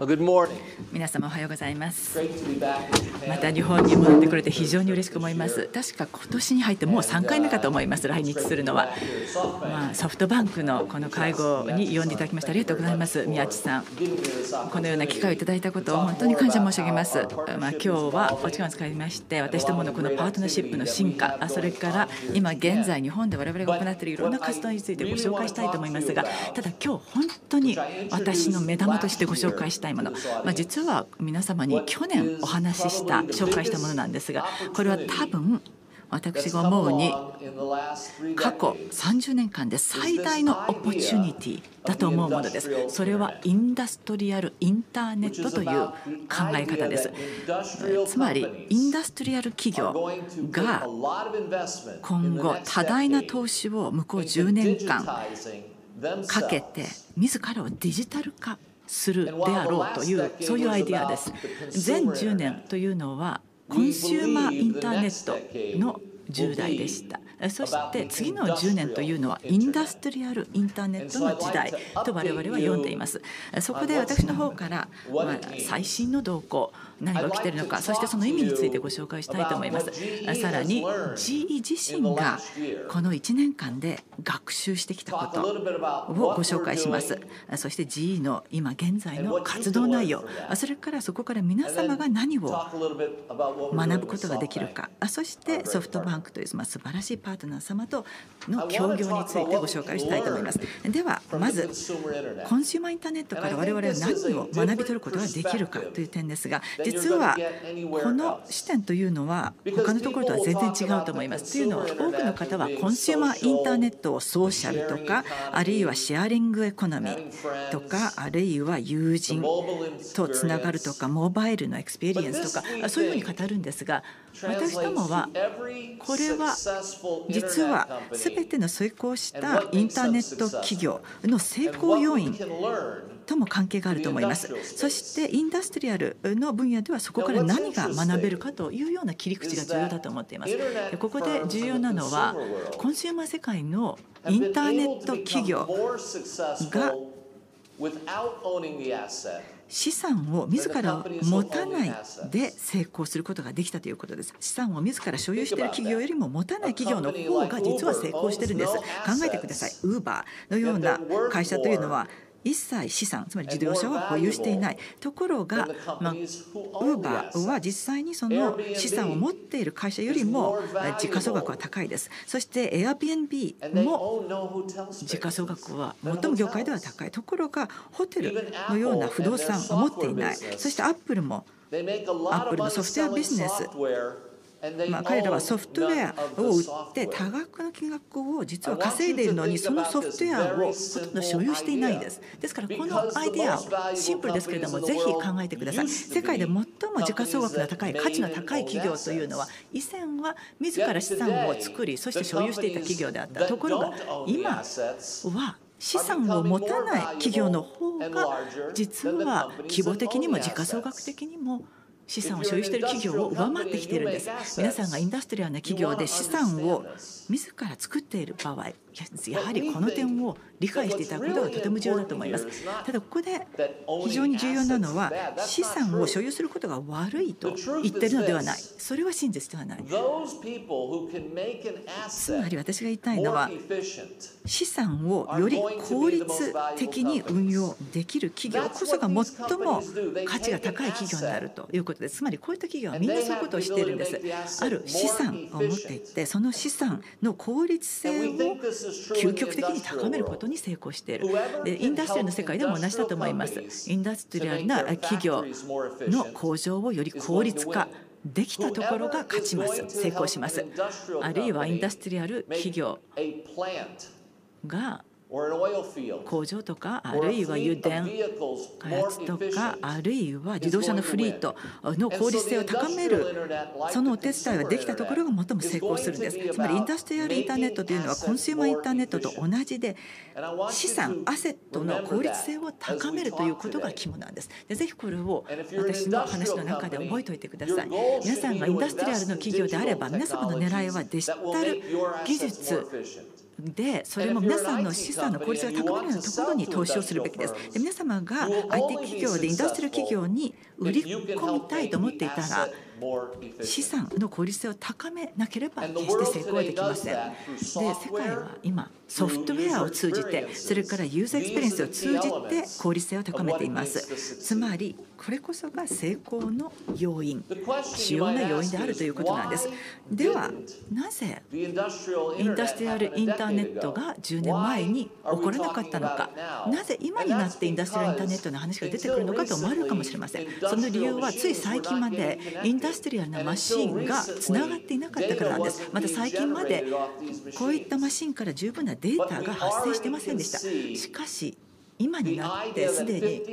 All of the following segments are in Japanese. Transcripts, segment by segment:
Good morning. 皆様おはようございます。 Great to be back in Japan. また日本に戻ってくれて非常に嬉しく思います。確か今年に入ってもう3回目かと思います。来日するのは、ソフトバンクのこの会合に呼んでいただきましてありがとうございます。宮地さん、このような機会をいただいたことを本当に感謝申し上げます。今日はお時間を使いまして私どものこのパートナーシップの進化、それから今現在日本で我々が行っているいろんな活動についてご紹介したいと思いますが、ただ今日本当に私の目玉としてご紹介したいもの、実は皆様に去年お話しした紹介したものなんですが、これは多分私が思うに過去30年間で最大のオポチュニティだと思うものです。それはインダストリアルインターネットという考え方です。つまりインダストリアル企業が今後多大な投資を向こう10年間かけて自らをデジタル化するであろうというそういうアイデアです。前10年というのはコンシューマーインターネットの10代でした。そして次の10年というのはインダストリアルインターネットの時代と我々は呼んでいます。そこで私の方から最新の動向、何が起きているのか、そしてその意味についてご紹介したいと思います。さらに GE 自身がこの1年間で学習してきたことをご紹介します。そして GE の今現在の活動内容、それからそこから皆様が何を学ぶことができるか、そしてソフトバンクという素晴らしいパートナー様との協業についてご紹介したいと思います。ではまずコンシューマーインターネットから我々は何を学び取ることができるかという点ですが、実はこの視点というのは他のところとは全然違うと思います。というのは多くの方はコンシューマーインターネットをソーシャルとか、あるいはシェアリングエコノミーとか、あるいは友人とつながるとか、モバイルのエクスペリエンスとか、そういうふうに語るんですが、私どもはこれは実は全ての成功したインターネット企業の成功要因とも関係があると思います。そしてインダストリアルの分野ではそこから何が学べるかというような切り口が重要だと思っています。ここで重要なのはコンシューマー世界のインターネット企業が資産を自ら持たないで成功することができたということです。資産を自ら所有している企業よりも持たない企業の方が実は成功しているんです。考えてください。ウーバーのような会社というのは一切資産、つまり自動車を保有していない。ところが、ウーバーは実際にその資産を持っている会社よりも時価総額は高いです。そして Airbnb も時価総額は最も業界では高い。ところがホテルのような不動産を持っていない。そしてアップルものソフトウェアビジネス、彼らはソフトウェアを売って多額の金額を実は稼いでいるのに、そのソフトウェアをほとんど所有していないんです。ですからこのアイデアをシンプルですけれどもぜひ考えてください。世界で最も時価総額が高い、価値の高い企業というのは以前は自ら資産を作り、そして所有していた企業であった。ところが今は資産を持たない企業の方が実は規模的にも時価総額的にも資産を所有している企業を上回ってきているんです。皆さんがインダストリアルな企業で資産を自ら作っている場合、やはりこの点を理解していただくことがとても重要だと思います。ただここで非常に重要なのは、資産を所有することが悪いと言っているのではない。それは真実ではない。つまり私が言いたいのは、資産をより効率的に運用できる企業こそが最も価値が高い企業になるということです。つまりこういった企業はみんなそういうことをしているんです。ある資産を持っていて、その資産の効率性を究極的に高めることに成功している。でインダストリアルの世界でも同じだと思います。インダストリアルな企業の工場をより効率化できたところが勝ちます。成功します。あるいはインダストリアル企業が工場とか、あるいは油田開発とか、あるいは自動車のフリートの効率性を高める、そのお手伝いができたところが最も成功するんです。つまりインダストリアルインターネットというのはコンシューマーインターネットと同じで、資産アセットの効率性を高めるということが肝なんです。でぜひこれを私の話の中で覚えておいてください。皆さんがインダストリアルの企業であれば、皆様の狙いはデジタル技術で、それも皆さんの資産産の効率が高まるようなところに投資をするべきです。で、皆様が IT 企業でインダストリアル企業に売り込みたいと思っていたら、資産の効率性を高めなければ決して成功はできません。で、世界は今ソフトウェアを通じて、それからユーザーエクスペリエンスを通じて効率性を高めています。つまりこれこそが成功の要因、主要な要因であるということなんです。ではなぜインダストリアルインターネットが10年前に起こらなかったのか、なぜ今になってインダストリアルインターネットの話が出てくるのかと思われるかもしれません。その理由はつい最近までインダストリアルなマシンがつながっていなかったからなんです。また最近までこういったマシンから十分なデータが発生していませんでした。しかし今になってすでに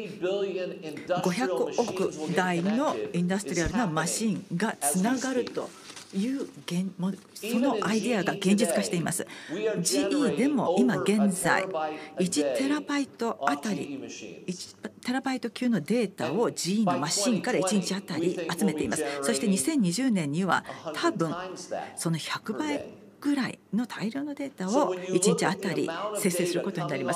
500億台のインダストリアルなマシンがつながるというそのアイデアが現実化しています。GE でも今現在1テラバイトあたり1テラバイト級のデータを GE のマシンから1日あたり集めています。そして2020年には多分その100倍ぐらいの大量のデータを1日あたり生成することになります。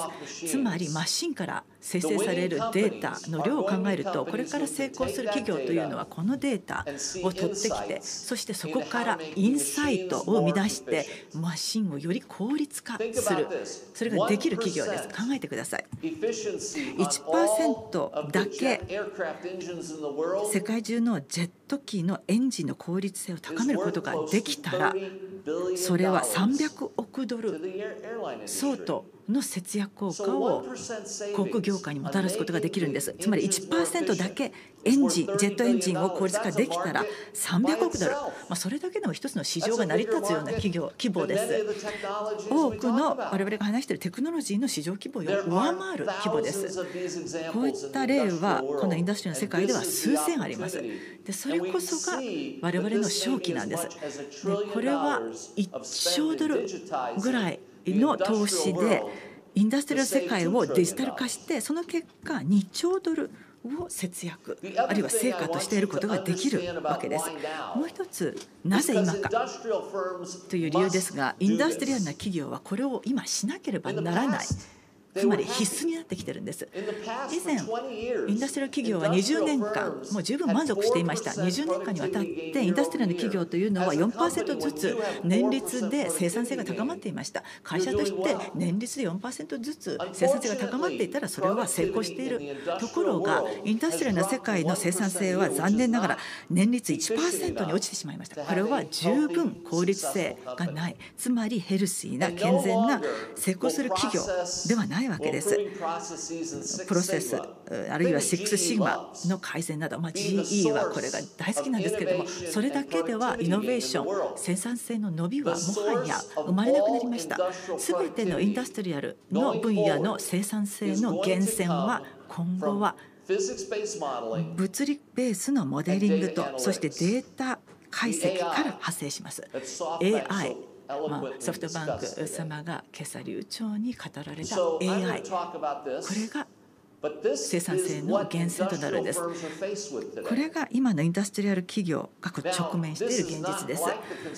つまりマシンから生成されるデータの量を考えると、これから成功する企業というのはこのデータを取ってきて、そしてそこからインサイトを生み出してマシンをより効率化する、それができる企業です。考えてください。1% だけ世界中のジェット機のエンジンの効率性を高めることができたら、それは300億ドル相当の節約効果を航空業界にもたらすことができるんです。つまり 1% だけジェットエンジンを効率化できたら300億ドル、それだけでも一つの市場が成り立つような規模です。多くの我々が話しているテクノロジーの市場規模を上回る規模です。こういった例はこのインダストリーの世界では数千あります。で、それこそが我々の商機なんです。で、これは1兆ドルぐらいの投資でインダストリアル世界をデジタル化して、その結果2兆ドルを節約あるいは成果として得ることができるわけです。もう一つ、なぜ今かという理由ですが、インダストリアルな企業はこれを今しなければならない、つまり必須になってきているんです。以前インダストリアル企業は20年間もう十分満足していました。20年間にわたってインダストリアルの企業というのは 4% ずつ年率で生産性が高まっていました。会社として年率で 4% ずつ生産性が高まっていたらそれは成功している。ところがインダストリアルな世界の生産性は残念ながら年率 1% に落ちてしまいました。これは十分効率性がない、つまりヘルシーな健全な成功する企業ではないわけです。プロセスあるいはシックスシグマの改善など、GE はこれが大好きなんですけれども、それだけではイノベーション、生産性の伸びはもはや生まれなくなりました。すべてのインダストリアルの分野の生産性の源泉は今後は物理ベースのモデリングと、そしてデータ解析から派生します。AI、ソフトバンク様が今朝流暢に語られた AI、 これが生産性の源泉となるんです。これが今のインダストリアル企業が直面している現実です。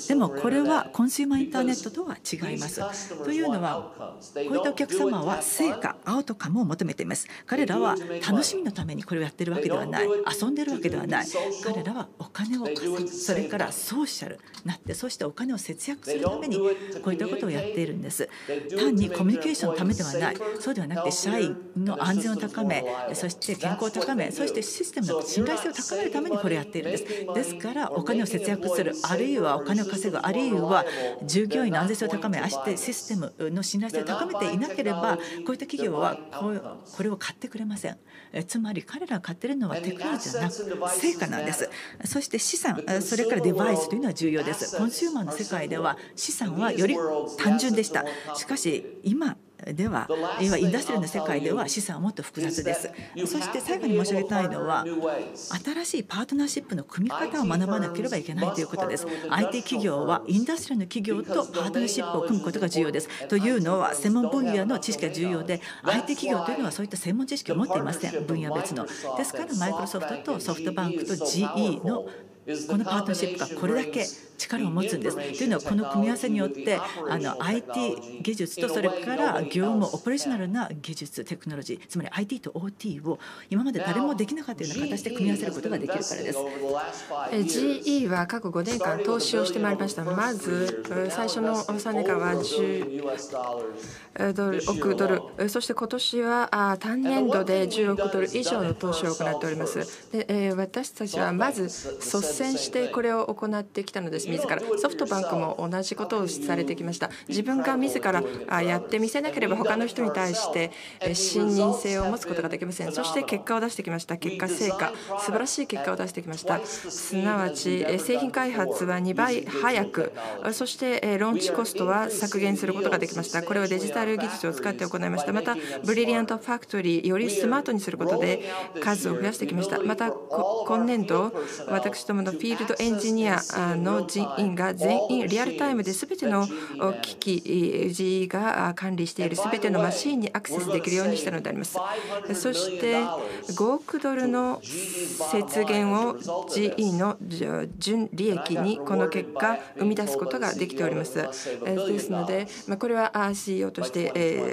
でもこれはコンシューマーインターネットとは違います。というのは、こういったお客様は成果、アウトカムを求めています。彼らは楽しみのためにこれをやっているわけではない、遊んでいるわけではない。彼らはお金を稼ぐ、それからソーシャルになって、そうしてお金を節約するためにこういったことをやっているんです。単にコミュニケーションのためではない、そうではなくて社員の安全を高め、そして健康を高め、そしてシステムの信頼性を高めるためにこれをやっているんです。ですからお金を節約する、あるいはお金を稼ぐ、あるいは従業員の安全性を高め、システムの信頼性を高めていなければ、こういった企業はこれを買ってくれません。つまり彼らが買っているのはテクノロジーじゃなく成果なんです。そして資産、それからデバイスというのは重要です。コンシューマーの世界では資産はより単純でした。しかし今ではインダストリアルの世界では資産はもっと複雑です。そして最後に申し上げたいのは、新しいパートナーシップの組み方を学ばなければいけないということです。IT 企業はインダストリアルの企業とパートナーシップを組むことが重要です。というのは専門分野の知識が重要で、 IT 企業というのはそういった専門知識を持っていません。分野別のですからマイクロソフトとソフトバンクと GE のこのパートナーシップがこれだけ力を持つんです。というのはこの組み合わせによってIT 技術とそれから業務オペレーショナルな技術テクノロジー、つまり IT と OT を今まで誰もできなかったような形で組み合わせることができるからです。 GE は過去5年間投資をしてまいりました。まず最初の3年間は10億ドル、そして今年は単年度で10億ドル以上の投資を行っております。で私たちはまず率先してこれを行ってきたのです。自らソフトバンクも同じことをされてきました。自分が自らやってみせなければ他の人に対して信任性を持つことができません。そして結果を出してきました。結果成果、素晴らしい結果を出してきました。すなわち製品開発は2倍早く、そしてローンチコストは削減することができました。これはデジタル技術を使って行いました。またブリリアントファクトリーよりスマートにすることで数を増やしてきました。また今年度私どものフィールドエンジニアの人員が全員リアルタイムで全ての機器 GE が管理している全てのマシンにアクセスできるようにしたのであります。そして5億ドルの節減を GE の純利益にこの結果生み出すことができております。ですのでこれは CEO として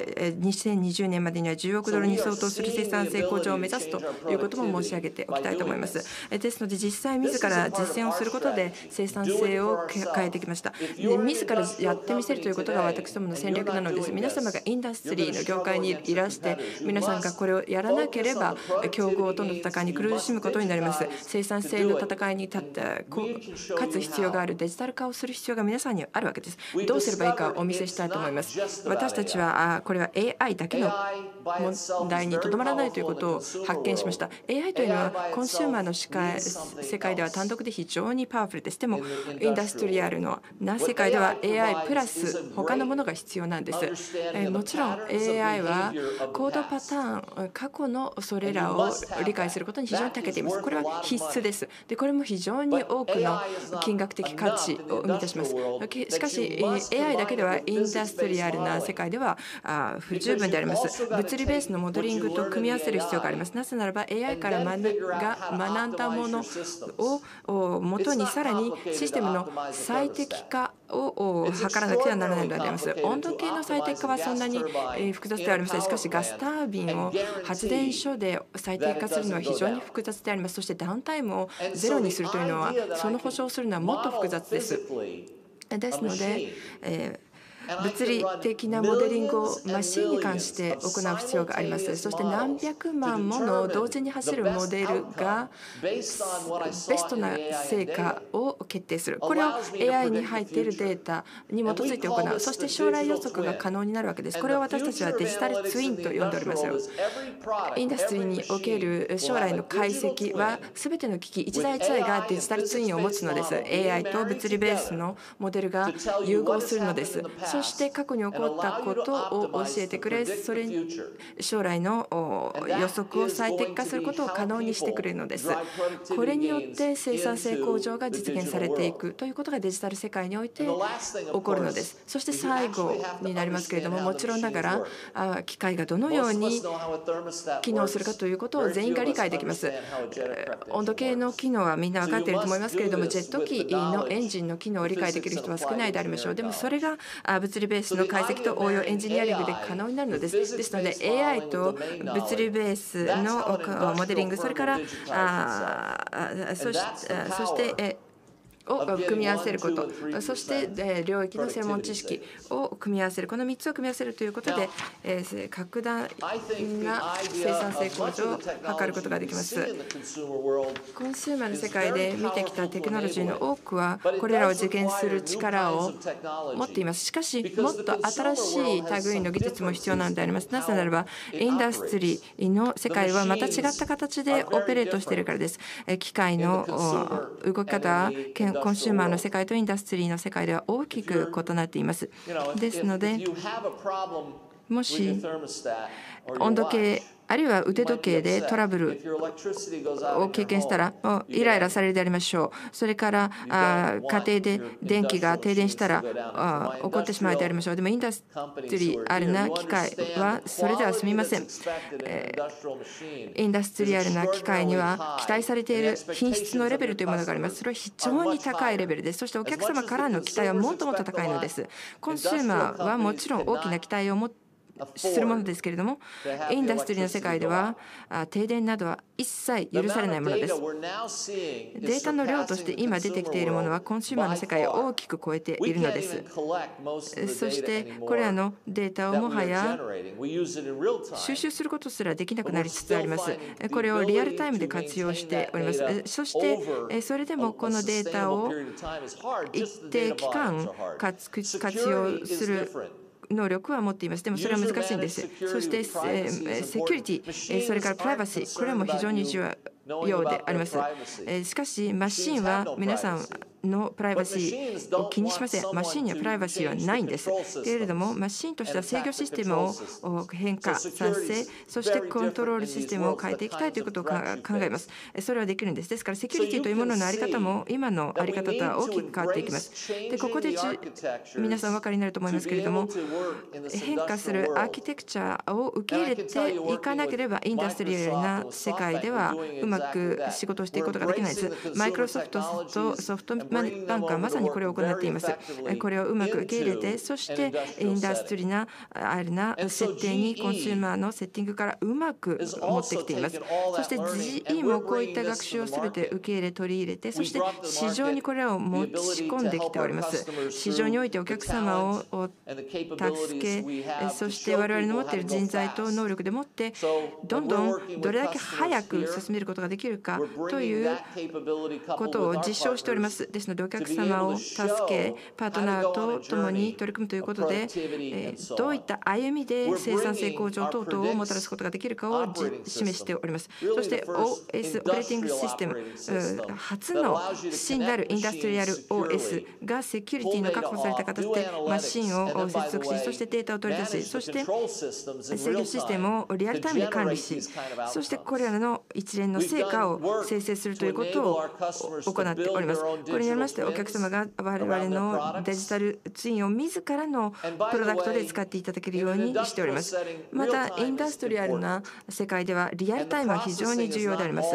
2020年までには10億ドルに相当する生産性向上を目指すということも申し上げておきたいと思います。ですので実際自ら実践をすることで生産性を変えてきました。自らやってみせるということが私どもの戦略なのです。皆様がインダストリーの業界にいらして皆さんがこれをやらなければ競合との戦いに苦しむことになります。生産性の戦いに立って勝つ必要があるデジタル化をする必要が皆さんにあるわけです。どうすればいいかお見せしたいと思います。私たちはこれは AI だけの問題にとどまらないということを発見しました。 AI というのはコンシューマーの世界では単独で非常にパワフルです。でもインダストリアルな世界では AI プラス他のものが必要なんです。もちろん AI はコードパターン、過去のそれらを理解することに非常に長けています。これは必須です。でこれも非常に多くの金額的価値を生み出します。しかし AI だけではインダストリアルな世界では不十分であります。物理ベースのモデリングと組み合わせる必要があります。なぜならば AI から学んだものをもとにさらにシステムの最適化を図らなければならないのであります。温度計の最適化はそんなに複雑ではありません。しかしガスタービンを発電所で最適化するのは非常に複雑であります。そしてダウンタイムをゼロにするというのはその保証をするのはもっと複雑です。ですので物理的なモデリングをマシンに関して行う必要があります。そして何百万もの同時に走るモデルがベストな成果を決定する。これを AI に入っているデータに基づいて行う。そして将来予測が可能になるわけです。これを私たちはデジタルツインと呼んでおります。インダストリーにおける将来の解析は全ての機器一台一台がデジタルツインを持つのです。 AI と物理ベースのモデルが融合するのです。そして過去に起こったことを教えてくれ、それに将来の予測を最適化することを可能にしてくれるのです。これによって生産性向上が実現されていくということがデジタル世界において起こるのです。そして最後になりますけれども、もちろんながら機械がどのように機能するかということを全員が理解できます。温度計の機能はみんな分かっていると思いますけれども、ジェット機のエンジンの機能を理解できる人は少ないでありましょう。でもそれが物理ベースの解析と応用エンジニアリングで可能になるのです。ですので AI と物理ベースのモデリング、それからそしてを組み合わせること、そして領域の専門知識を組み合わせる、この3つを組み合わせるということで格段な生産性向上を図ることができます。コンシューマーの世界で見てきたテクノロジーの多くはこれらを実現する力を持っています。しかしもっと新しい類の技術も必要なのであります。なぜならばインダストリーの世界はまた違った形でオペレートしているからです。機械の動き方はコンシューマーの世界とインダストリーの世界では大きく異なっています。ですのでもし温度計あるいは腕時計でトラブルを経験したらイライラされるでありましょう。それから家庭で電気が停電したら怒ってしまうでありましょう。でもインダストリアルな機械はそれでは済みません。インダストリアルな機械には期待されている品質のレベルというものがあります。それは非常に高いレベルです。そしてお客様からの期待はもっともっと高いのです。コンシューマーはもちろん大きな期待をするものですけれども、インダストリーの世界では停電などは一切許されないものです。データの量として今出てきているものはコンシューマーの世界を大きく超えているのです。そしてこれらのデータをもはや収集することすらできなくなりつつあります。これをリアルタイムで活用しております。そしてそれでもこのデータを一定期間活用する能力は持っています。でもそれは難しいんです。そしてセキュリティ、それからプライバシー、これも非常に重要であります。しかしマシンは皆さんのプライバシーを気にしません。マシンにはプライバシーはないんです。けれどもマシンとしては制御システムを変化させ、そしてコントロールシステムを変えていきたいということを考えます。それはできるんです。ですからセキュリティというものの在り方も今の在り方とは大きく変わっていきます。でここで皆さんお分かりになると思いますけれども、変化するアーキテクチャを受け入れていかなければインダストリアルな世界ではうまく仕事をしていくことができないです。マイクロソフトとソフトバンクはまさにこれを行っています。これをうまく受け入れて、そしてインダストリアルな設定にコンシューマーのセッティングからうまく持ってきています。そして GE もこういった学習をすべて受け入れ取り入れて、そして市場にこれを持ち込んできております。市場においてお客様を助け、そして我々の持っている人材と能力でもってどんどんどれだけ早く進めることができるかということを実証しております。ですのでお客様を助け、パートナーと共に取り組むということで、どういった歩みで生産性向上等々をもたらすことができるかを示しております。そして OS オペレーティングシステム初の真なるインダストリアル OS がセキュリティの確保された形でマシンを接続し、そしてデータを取り出し、そして制御システムをリアルタイムで管理し、そしてこれらの一連の成果を生成するということを行っております。これによりましてお客様が我々のデジタルツインを自らのプロダクトで使っていただけるようにしております。またインダストリアルな世界ではリアルタイムは非常に重要であります。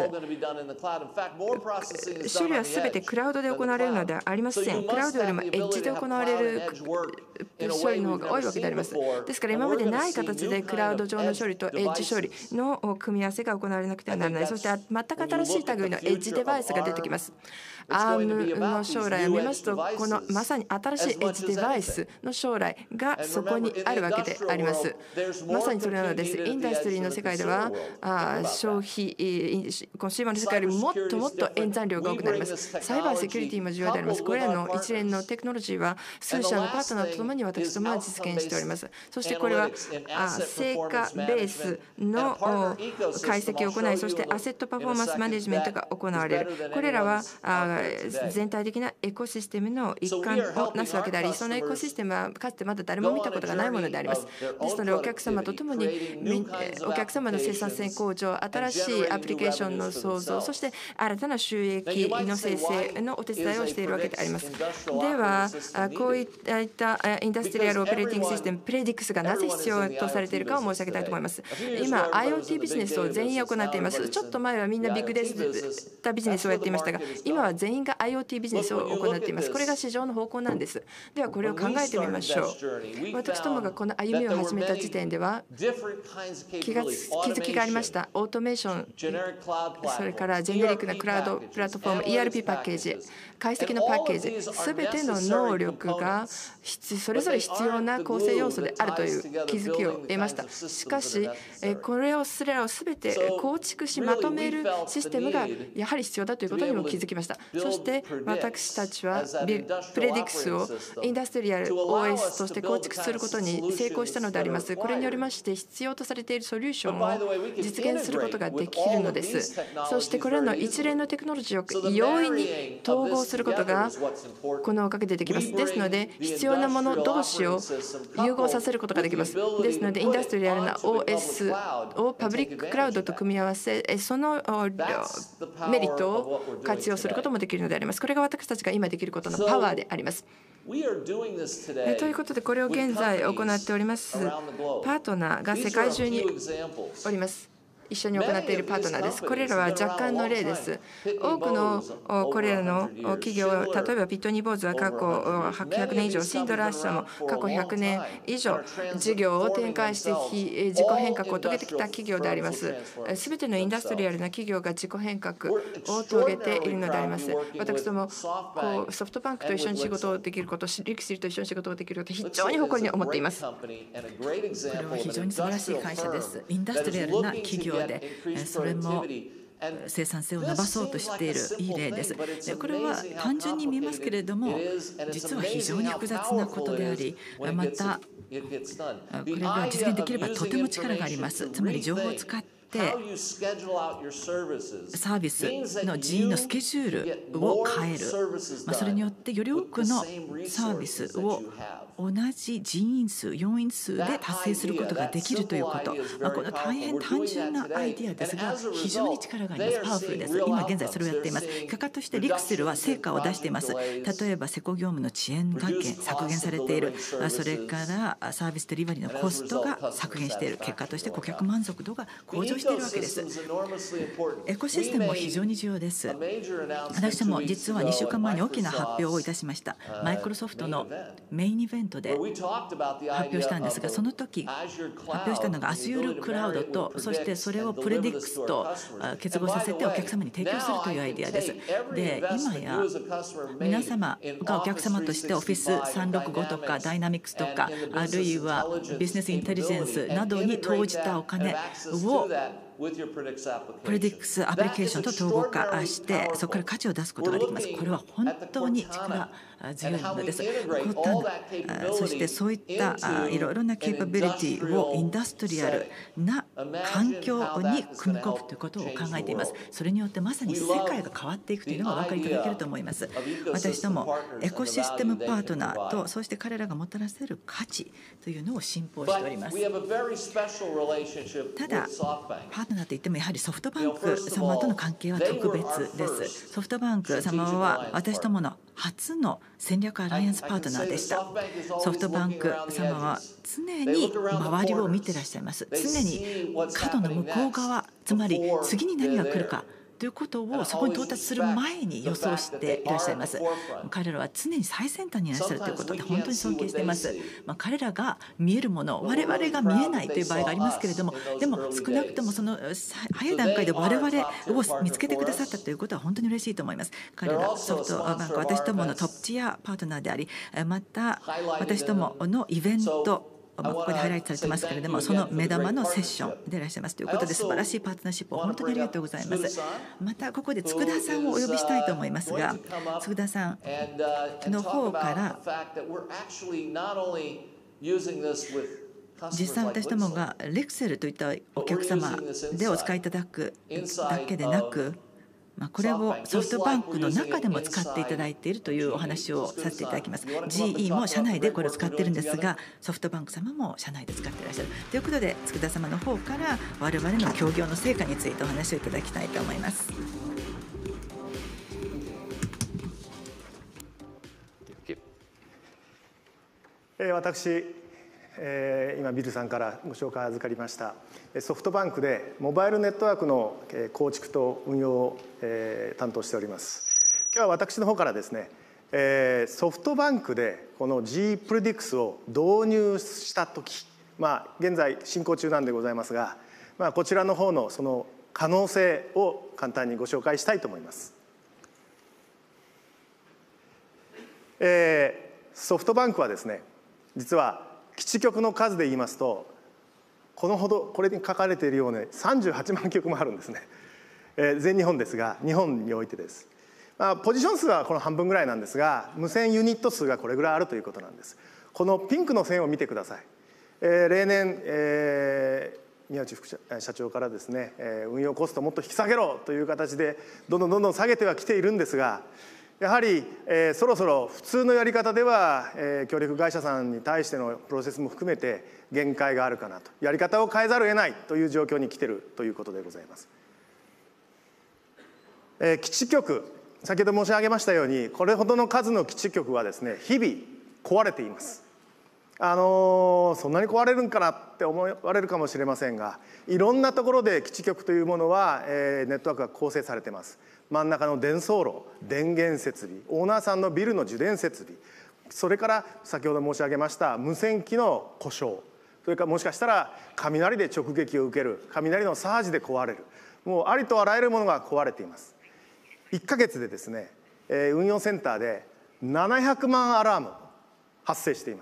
処理はすべてクラウドで行われるのではありません。クラウドよりもエッジで行われる処理の方が多いわけであります。ですから今までない形でクラウド上の処理とエッジ処理の組み合わせが行われなくてはならない。そして全く新しい類のエッジデバイスが出てきます。ARM の将来を見ますと、このまさに新しいエッジデバイスの将来がそこにあるわけであります。まさにそれなのです。インダストリーの世界では消費コンシューマーの世界よりもっともっと演算量が多くなります。サイバーセキュリティも重要であります。これらの一連のテクノロジーは数社のパートナーとともに私どもは実現しております。そしてこれは成果ベースの解析を行い、そしてアセットパフォーマンスマネジメントが行われる。これらは全体的なエコシステムの一環をなすわけであり、そのエコシステムはかつてまだ誰も見たことがないものであります。ですのでお客様とともにお客様の生産性向上、新しいアプリケーションの創造、そして新たな収益の生成のお手伝いをしているわけであります。ではこういったインダストリアルオペレーティングシステムプレディクスがなぜ必要とされているかを申し上げたいと思います。今 IoT ビジネスを全員行っています。ちょっと前はみんなビッグデータビジネスをやっていましたが、今は全員が IoT ビジネスを行っています。これが市場の方向なんです。ではこれを考えてみましょう。私どもがこの歩みを始めた時点では気づきがありました。オートメーション、それからジェネリックなクラウドプラットフォーム ERP パッケージ、解析のパッケージ、すべての能力がそれぞれ必要な構成要素であるという気づきを得ました。しかしこれをすべて構築しまとめるシステムがやはり必要だということにも気づきました。そして私たちはプレディクスをインダストリアル OS として構築することに成功したのであります。これによりまして必要とされているソリューションを実現することができるのです。そしてこれらの一連のテクノロジーを容易に統合することがこのおかげでできます。ですので必要なもの同士を融合させることができます。ですのでインダストリアルな OS をパブリッククラウドと組み合わせ、そのメリットを活用することもできるのであります。これが私たちが今できることのパワーであります。ということでこれを現在行っておりますパートナーが世界中におります。一緒に行っているパートナーです。これらは若干の例です。多くのこれらの企業、例えばピットニーボーズは過去100年以上、シンドラー社も過去100年以上事業を展開して自己変革を遂げてきた企業であります。すべてのインダストリアルな企業が自己変革を遂げているのであります。私どもソフトバンクと一緒に仕事をできること、リクシルと一緒に仕事をできること、非常に誇りに思っています。 これは非常に素晴らしい会社です。インダストリアルな企業でそれも生産性を伸ばそうとしているいい例です。これは単純に見えますけれども実は非常に複雑なことであり、またこれが実現できればとても力があります。つまり情報を使ってサービスの人員のスケジュールを変える、それによってより多くのサービスを同じ人員数、要員数で達成することができるということ、この大変単純なアイデアですが非常に力があります。パワフルです。今現在それをやっています。結果としてリクセルは成果を出しています。例えば施工業務の遅延が削減されている、それからサービスデリバリーのコストが削減している、結果として顧客満足度が向上しているわけです。エコシステムも非常に重要です。私も実は2週間前に大きな発表をいたしました。マイクロソフトのメインイベントで発表したんですが、その時発表したのが Azure クラウドと、そしてそれをプレディクスと結合させてお客様に提供するというアイデアです。で、今や皆様がお客様として Office365 とかダイナミクスとか、あるいはビジネスインテリジェンスなどに投じたお金をプレディクスアプリケーションと統合化してそこから価値を出すことができます。これは本当に力強いものです。そしてそういったいろいろなケーパビリティをインダストリアルな環境に組み込むということを考えています。それによってまさに世界が変わっていくというのがお分かりいただけると思います。私どもエコシステムパートナーと、そして彼らがもたらせる価値というのを信奉しております。ただパートナーといってもやはりソフトバンク様との関係は特別です。ソフトバンク様は私どもの初の戦略アライアンスパートナーでした。ソフトバンク様は常に周りを見てらっしゃいます。常に角の向こう側、つまり次に何が来るかということをそこに到達する前に予想していらっしゃいます。彼らは常に最先端にいらっしゃるということで本当に尊敬しています。彼らが見えるもの、我々が見えないという場合がありますけれども、でも少なくともその早い段階で我々を見つけてくださったということは本当に嬉しいと思います。彼らソフトバンク、私どものトップティアパートナーであり、また私どものイベント、ここでハイライトされてますけれども、その目玉のセッションでいらっしゃいますということで、素晴らしいパートナーシップを本当にありがとうございます。またここで佃さんをお呼びしたいと思いますが、佃さんの方から実際私どもがレクセルといったお客様でお使いいただくだけでなく、これをソフトバンクの中でも使っていただいているというお話をさせていただきます。GE も社内でこれを使っているんですが、ソフトバンク様も社内で使っていらっしゃるということで、佃様の方から我々の協業の成果についてお話をいただきたいと思います。 私今ビルさんからご紹介を預かりましたソフトバンクでモバイルネットワークの構築と運用を担当しております。今日は私の方からですね、ソフトバンクでこの G プレディクスを導入した時、現在進行中なんでございますが、こちらの方のその可能性を簡単にご紹介したいと思います。ソフトバンクはですね、実は基地局の数で言いますとこれに書かれているように38万局もあるんですね。全日本ですが日本においてです。 ポジション数はこの半分ぐらいなんですが、無線ユニット数がこれぐらいあるということなんです。このピンクの線を見てください。例年、宮内副社長からですね、運用コストをもっと引き下げろという形でどんどん下げてはきているんですが、やはり、そろそろ普通のやり方では、協力会社さんに対してのプロセスも含めて限界があるかなと、やり方を変えざるを得ないという状況に来ているということでございます。基地局、先ほど申し上げましたように、これほどの数の基地局はですね、日々壊れています。そんなに壊れるんかなって思われるかもしれませんが、いろんなところで基地局というものは、ネットワークが構成されています。真ん中の伝送路、電源設備、オーナーさんのビルの受電設備、それから先ほど申し上げました無線機の故障、それからもしかしたら雷で直撃を受ける、雷のサージで壊れる、もうありとあらゆるものが壊れています。1ヶ月でですね、運用センターで700万アラーム発生しています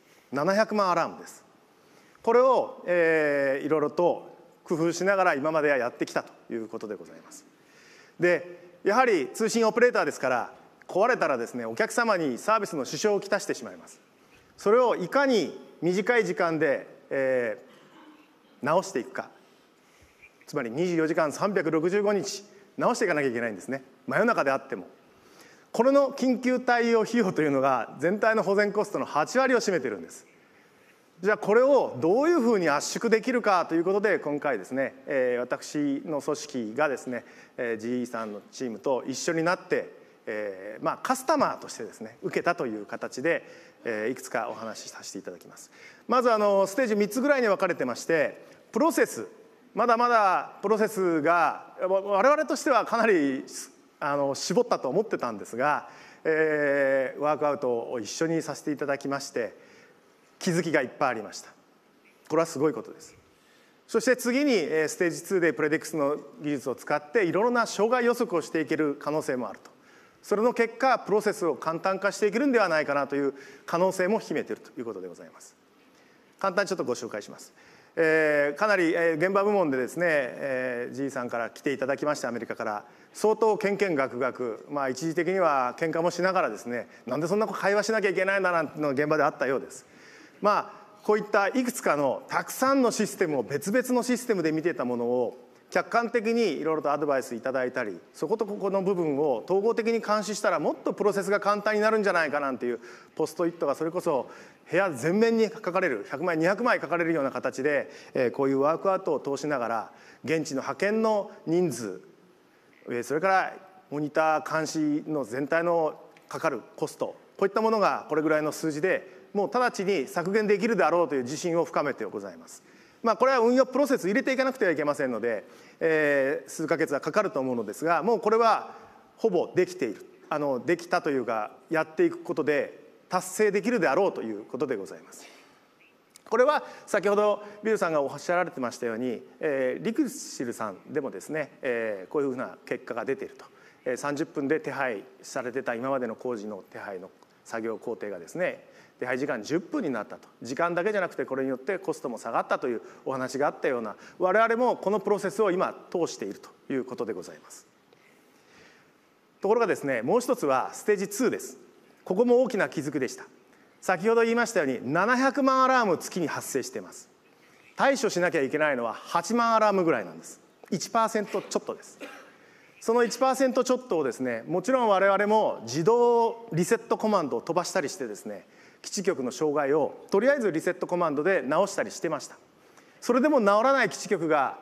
。700万アラームです。これを、いろいろと工夫しながら今まではやってきたということでございます。で、やはり通信オペレーターですから、壊れたらですね、お客様にサービスの支障をきたしてしまいます。それをいかに短い時間で、直していくか、つまり24時間365日直していかなきゃいけないんですね。真夜中であっても。これの緊急対応費用というのが全体の保全コストの8割を占めているんです。じゃあこれをどういうふうに圧縮できるかということで、今回ですね、私の組織がですね、GE さんのチームと一緒になって、カスタマーとしてですね受けたという形で、いくつかお話しさせていただきます。まずステージ3つぐらいに分かれてまして、プロセス、まだまだプロセスが我々としてはかなり絞ったと思ってたんですが、ワークアウトを一緒にさせていただきまして気づきがいっぱいありました。これはすごいことです。そして次にステージ2でプレディクスの技術を使っていろいろな障害予測をしていける可能性もあると。それの結果プロセスを簡単化していけるんではないかなという可能性も秘めているということでございます。簡単にちょっとご紹介します。かなり現場部門でですね、GE さんから来ていただきまして、アメリカから相当けんけんがくがく、一時的には喧嘩もしながらですね、なんでそんな会話しなきゃいけないんだなんての現場であったようです。こういったいくつかのたくさんのシステムを別々のシステムで見ていたものを客観的にいろいろとアドバイスいただいたり、そことここの部分を統合的に監視したらもっとプロセスが簡単になるんじゃないかなんていうポストイットがそれこそ部屋全面に書かれる、100枚200枚書かれるような形で、こういうワークアウトを通しながら現地の派遣の人数、それからモニター監視の全体のかかるコスト、こういったものがこれぐらいの数字でもう直ちに削減できるであろうという自信を深めてございます。これは運用プロセス入れていかなくてはいけませんので、数ヶ月はかかると思うのですが、もうこれはほぼできている、できたというかやっていくことで達成できるであろうということでございます。これは先ほどビルさんがおっしゃられてましたように、リクシルさんでもですね、こういうふうな結果が出ていると。30分で手配されてた今までの工事の手配の作業工程がですね、手配時間10分になったと。時間だけじゃなくてこれによってコストも下がったというお話があったような、我々もこのプロセスを今通しているということでございます。ところがですね、もう一つはステージ2です。ここも大きな気づきでした。先ほど言いましたように700万アラーム月に発生しています。対処しなきゃいけないのは8万アラームぐらいなんです。 1% ちょっとです。その 1% ちょっとをですね、もちろん我々も自動リセットコマンドを飛ばしたりしてですね、基地局の障害をとりあえずリセットコマンドで直したりしてました。それでも直らない基地局が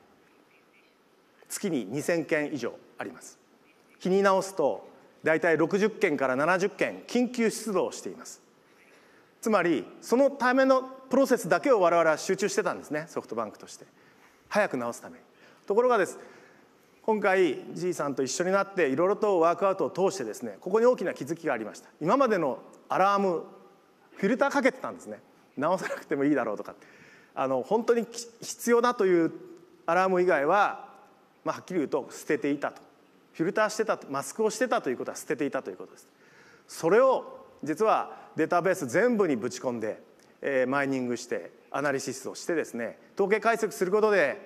月に2000件以上あります。日に直すとだいたい60件から70件緊急出動しています。つまりそのためのプロセスだけを我々は集中してたんですね、ソフトバンクとして。早く直すために。ところがです、今回 GE さんと一緒になっていろいろとワークアウトを通してですね、ここに大きな気づきがありました。今までのアラームフィルターかけてたんですね。直さなくてもいいだろうとか、本当に必要だというアラーム以外は、はっきり言うと捨てていたと。フィルターしてた、マスクをしてたということは捨てていたということです。それを実はデータベース全部にぶち込んで、マイニングしてアナリシスをしてですね、統計解析することで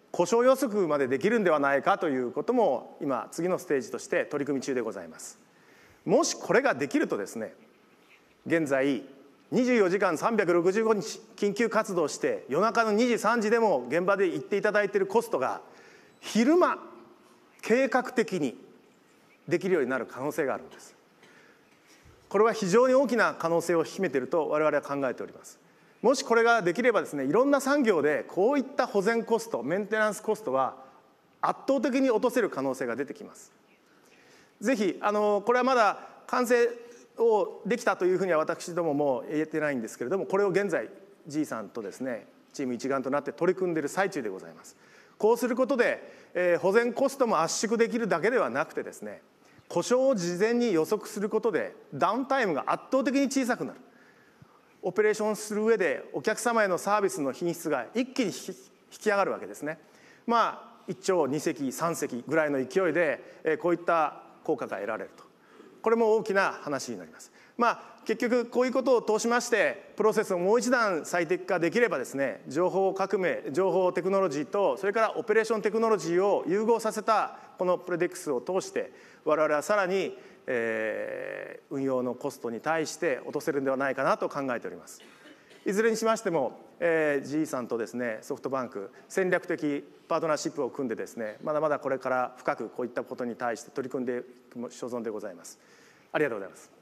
故障予測までできるんではないかということも今次のステージとして取り組み中でございます。もしこれができるとですね、現在24時間365日緊急活動して夜中の2時3時でも現場で行っていただいているコストが昼間計画的にできるようになる可能性があるんです。これは非常に大きな可能性を秘めていると我々は考えております。もしこれができればですね、いろんな産業でこういった保全コスト、メンテナンスコストは圧倒的に落とせる可能性が出てきます。ぜひこれはまだ完成をできたというふうには私どもも言えてないんですけれども、これを現在 G さんとですねチーム一丸となって取り組んでいる最中でございます。こうすることで、保全コストも圧縮できるだけではなくてですね、故障を事前に予測することでダウンタイムが圧倒的に小さくなる。オペレーションする上でお客様へのサービスの品質が一気に引き上がるわけですね。1兆2隻3隻ぐらいの勢いでこういった効果が得られると、これも大きな話になります。結局こういうことを通しましてプロセスをもう一段最適化できればですね、情報革命、情報テクノロジーとそれからオペレーションテクノロジーを融合させたこのプレディックスを通して我々はさらに、運用のコストに対して落とせるんではないかなと考えております。いずれにしましても、GE さんとですねソフトバンク戦略的パートナーシップを組んでですね、まだまだこれから深くこういったことに対して取り組んでいく所存でございます。ありがとうございます。